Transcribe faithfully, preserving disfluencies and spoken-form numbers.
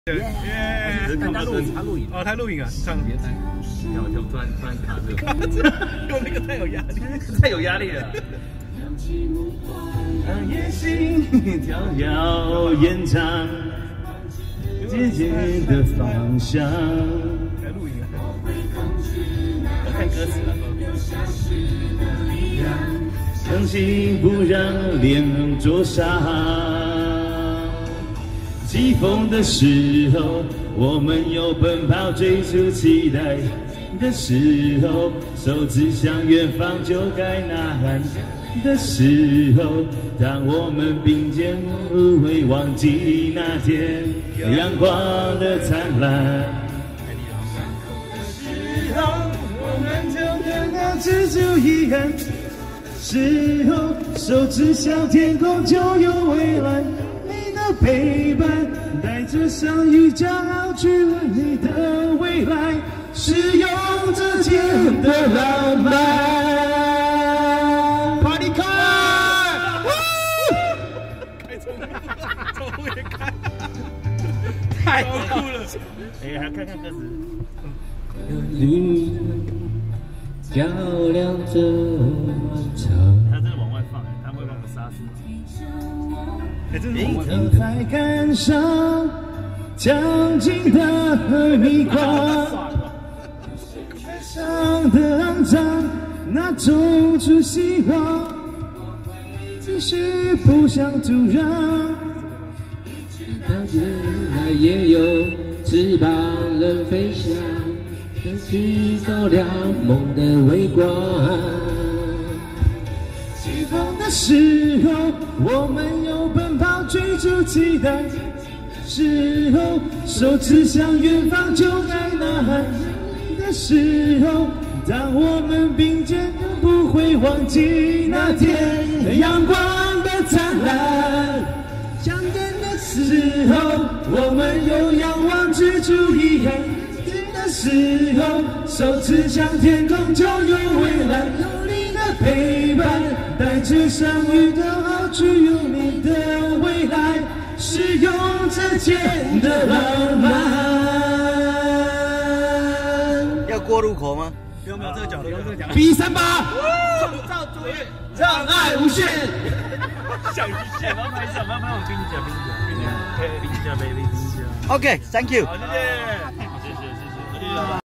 耶！ 看他录影，他录影哦，他录影啊，唱。 别担心，看我就突然突然卡住， 我那个太有压力， 太有压力了。 让夜星迢迢延长渐渐的方向。 来录影啊！ 我看歌词了。 相信不让脸灼伤。起风的时候，我们有奔跑追逐期待的时候，手指向远方就该呐喊的时候，当我们并肩不会忘记那天阳光的灿烂。时候，我们就跟那蜘蛛一样，时候手指向天空就有未来。你的陪伴带着相遇，骄傲去了你的未来，是用这间的浪漫。Party car， 开窗户，窗户也开， 太酷了！ 哎，还看看歌词。 绿照亮这漫长。 他真的往外放，他会把我杀死。 哎，这是明天才赶上将近的迷光，台上的肮脏，那种出希望，继续不想阻挡。 当原来也有翅膀能飞翔，能去照亮梦的微光。 起风的时候，我们有奔跑追逐期待时候，手指向远方就该呐喊的时候，当我们并肩不会忘记那天阳光的灿烂。相见的时候，我们有仰望蜘蛛一样的时候，手指向天空就有未来。有你的陪伴，带着相遇的好去有你的未来，是用这间的浪漫。 要过路口吗？ 不用不用这个角度，用这个角度。 B 三八， 照作业， 让爱无限。 想一下， 然后拍照，慢慢往冰甲，冰甲，冰甲，冰甲，冰甲，冰甲。 OK，Thank you。 好，谢谢。 谢谢，谢谢。